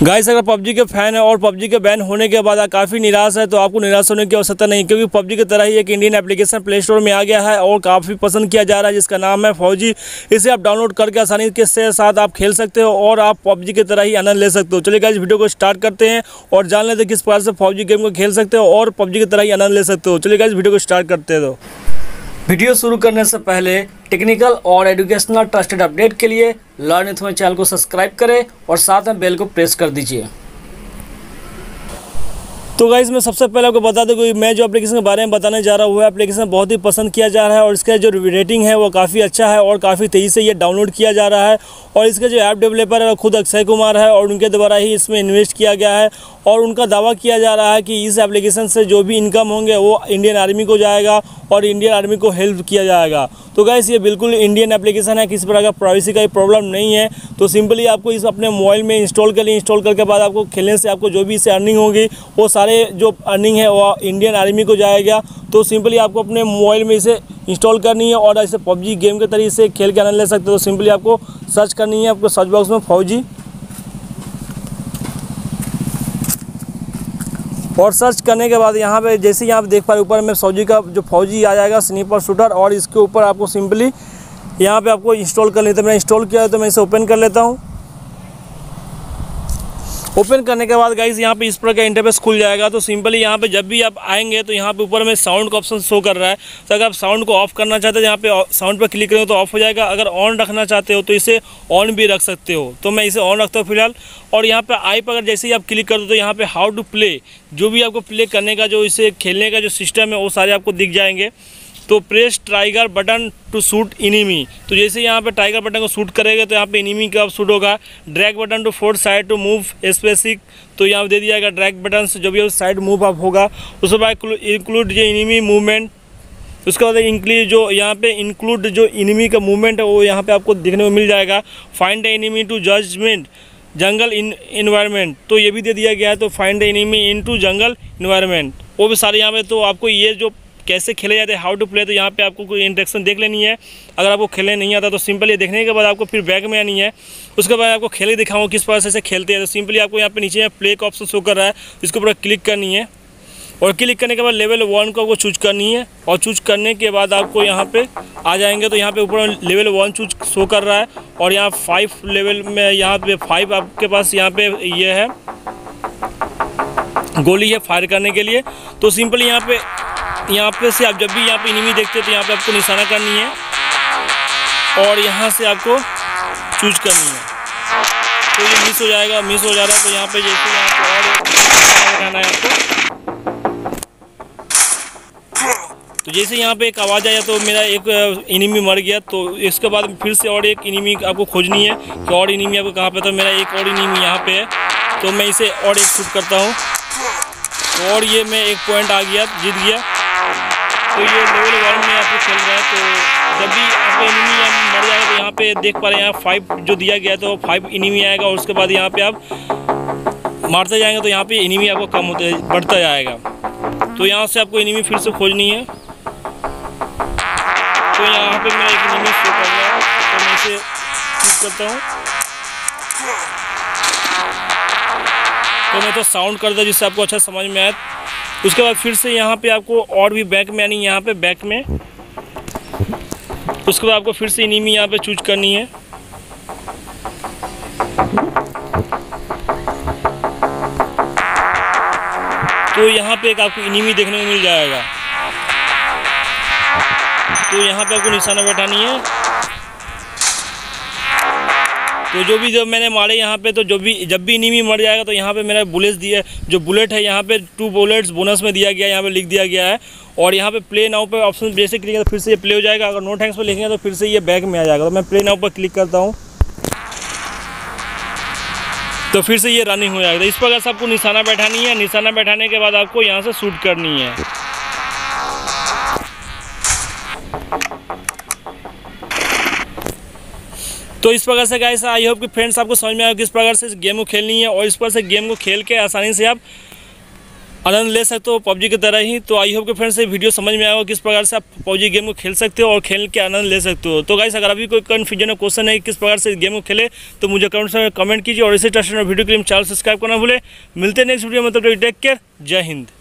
Guys, अगर PUBG के fan है और पबजी के बैन होने के बाद आप काफ़ी निराश है तो आपको निराश होने की आवश्यकता नहीं, क्योंकि पबजी की तरह ही एक इंडियन एप्लीकेशन प्ले स्टोर में आ गया है और काफ़ी पसंद किया जा रहा है, जिसका नाम है फौजी। इसे आप डाउनलोड करके आसानी के साथ आप खेल सकते हो और आप पबजी की तरह ही आनंद ले सकते हो। चलिए गाइस, वीडियो को स्टार्ट करते हैं और जान लेते हैं किस प्रकार से पबजी गेम को खेल सकते हो और पबजी की तरह ही आनंद ले सकते हो। चलिए गाइस, वीडियो को स्टार्ट करते हैं। वीडियो शुरू करने से पहले टेक्निकल और एजुकेशनल ट्रस्टेड अपडेट के लिए लर्न विथ मी चैनल को सब्सक्राइब करें और साथ में बेल को प्रेस कर दीजिए। तो गाइस, मैं सबसे पहले आपको बता दूं कि मैं जो एप्लीकेशन के बारे में बताने जा रहा हूँ, वो एप्लीकेशन बहुत ही पसंद किया जा रहा है और इसका जो रेटिंग है वो काफ़ी अच्छा है और काफ़ी तेज़ी से ये डाउनलोड किया जा रहा है। और इसके जो ऐप डेवलपर है वो खुद अक्षय कुमार है और उनके द्वारा ही इसमें इन्वेस्ट किया गया है और उनका दावा किया जा रहा है कि इस एप्लीकेशन से जो भी इनकम होंगे वो इंडियन आर्मी को जाएगा और इंडियन आर्मी को हेल्प किया जाएगा। तो गाइस, ये बिल्कुल इंडियन एप्लीकेशन है, किसी प्रकार का प्राइवेसी का प्रॉब्लम नहीं है। तो सिंपली आपको इस अपने मोबाइल में इंस्टॉल करने के बाद आपको खेलने से आपको जो भी इससे अर्निंग होगी वो सारे जो अर्निंग है वो इंडियन आर्मी को जाएगा। तो सिंपली आपको अपने मोबाइल में इसे इंस्टॉल करनी है और ऐसे पबजी गेम के तरीके से खेल के आनंद ले सकते हो। तो सिंपली आपको सर्च करनी है, आपको सर्च बॉक्स में फौजी और सर्च करने के बाद यहाँ पे जैसे यहाँ पे देख पा रहे ऊपर में फौजी का जो फौजी आ जाएगा स्नीपर शूटर, और इसके ऊपर आपको सिंपली यहाँ पे आपको इंस्टॉल कर लेते हैं। मैंने इंस्टॉल किया है तो मैं इसे ओपन कर लेता हूँ। ओपन करने के बाद गाइस यहाँ पे इस प्रकार का इंटरफेस खुल जाएगा। तो सिंपली यहाँ पे जब भी आप आएंगे तो यहाँ पे ऊपर में साउंड का ऑप्शन शो कर रहा है। तो अगर आप साउंड को ऑफ करना चाहते हो, यहाँ पे साउंड पर क्लिक करेंगे तो ऑफ हो जाएगा। अगर ऑन रखना चाहते हो तो इसे ऑन भी रख सकते हो। तो मैं इसे ऑन रखता हूँ फिलहाल। और यहाँ पे आई पर अगर जैसे ही आप क्लिक कर दो तो यहाँ पे हाउ टू प्ले, जो भी आपको प्ले करने का जो इसे खेलने का जो सिस्टम है वो सारे आपको दिख जाएंगे। तो press tiger button to shoot enemy, तो जैसे यहाँ पे टाइगर बटन को शूट करेगा तो यहाँ पे इनिमी का शूट होगा। Drag button to fourth side to move specific, तो यहाँ दे दिया जाएगा ड्रैग बटन से जो भी साइड मूव अप होगा। उसके बाद इंक्लूड जो इनिमी मूवमेंट, उसके बाद इंक्लूड जो यहाँ पे इंक्लूड जो इनिमी का मूवमेंट है वो यहाँ पे आपको देखने को मिल जाएगा। Find the enemy to judgement jungle environment, तो ये भी दे दिया गया है। तो find the enemy in to jungle environment, वो भी सारे यहाँ पे। तो आपको ये जो कैसे खेले जाते हैं हाउ टू प्ले, तो यहाँ पे आपको कोई इंस्ट्रक्शन देख लेनी है। अगर आपको खेलने नहीं आता तो सिंपल ये देखने के बाद आपको फिर बैक में आनी है। उसके बाद आपको खेले दिखाऊँ किस प्रकार से खेलते हैं। तो सिंपली आपको यहाँ पे नीचे प्ले का ऑप्शन शो कर रहा है, इसके ऊपर क्लिक करनी है और क्लिक करने के बाद लेवल 1 को आपको चूज करनी है। और चूज करने के बाद आपको यहाँ पे आ जाएंगे तो यहाँ पे ऊपर लेवल 1 चूज शो कर रहा है और यहाँ 5 लेवल में यहाँ पे 5 आपके पास यहाँ पे ये है गोली है फायर करने के लिए। तो सिंपली यहाँ पे से आप जब भी यहाँ पे एनिमी देखते हो तो यहाँ पे आपको निशाना करनी है और यहाँ से आपको चूज करनी है। तो ये मिस हो जाएगा, मिस हो जा रहा है। तो यहाँ पे जैसे यहाँ पे और उठाना है आपको। तो जैसे यहाँ पे एक आवाज़ आया तो मेरा एक एनिमी मर गया। तो इसके बाद फिर से और एक एनिमी आपको खोजनी है कि और एनिमी आपको कहाँ पे। तो मेरा एक और एनिमी यहाँ पे है, तो मैं इसे और एक शूट करता हूँ और ये मैं एक पॉइंट आ गया, जीत गया। तो ये लेवल 1 में आपको खेल रहा है। तो जब भी आपको एनिमी मर जाएगा तो यहाँ पे देख पा रहे हैं यहाँ 5 जो दिया गया है तो 5 एनिमी आएगा और उसके बाद यहाँ पे आप मारते जाएंगे तो यहाँ पे एनिमी आपको कम होते बढ़ता जाएगा। तो यहाँ से आपको एनिमी फिर से खोजनी है। तो यहाँ पे मेरा एक एनिमी शो कर रहा है तो मैं इसे क्लिक करता हूँ। तो मैं तो साउंड कर दूँ जिससे आपको अच्छा समझ में आए। उसके बाद फिर से यहाँ पे आपको और भी बैक में आनी है, यहाँ पे बैक में। उसके बाद आपको फिर से एनिमी यहाँ पे चूज करनी है। तो यहाँ पे एक आपको एनिमी देखने को मिल जाएगा। तो यहाँ पे आपको निशाना बैठानी है। तो जब मैंने मारे यहाँ पे तो जब भी एनिमी मर जाएगा तो यहाँ पे मेरा बुलेट्स दिया, जो बुलेट है यहाँ पे 2 बुलेट्स बोनस में दिया गया है, यहाँ पे लिख दिया गया है। और यहाँ पे प्ले नाउ पे ऑप्शन जैसे क्लिक किया तो फिर से ये प्ले हो जाएगा। अगर नो थैंक्स पर लिखेंगे तो फिर से ये बैक में आ जाएगा। तो मैं प्ले नाउ पर क्लिक करता हूँ तो फिर से ये रनिंग हो जाएगा। इस प्रकार से आपको निशाना बैठानी है। निशाना बैठाने के बाद आपको यहाँ से शूट करनी है। तो इस प्रकार से गाइस, आई होप कि फ्रेंड्स आपको समझ में आया किस प्रकार से इस गेम को खेलनी है और इस प्रकार से गेम को खेल के आसानी से आप आनंद ले सकते हो पबजी की तरह ही। तो आई होप कि फ्रेंड्स ये वीडियो समझ में आएगा किस प्रकार से आप पबजी गेम को खेल सकते हो और खेल के आनंद ले सकते हो। तो गाइस, अगर अभी कोई कन्फ्यूजन या क्वेश्चन है किस प्रकार से गेम को खेले तो मुझे कमेंट्स में कमेंट कीजिए और इसी ट्रस्ट वीडियो के लिए चैनल सब्सक्राइब करना भूले। मिलते हैं नेक्स्ट वीडियो में, तब तक टेक केयर, जय हिंद।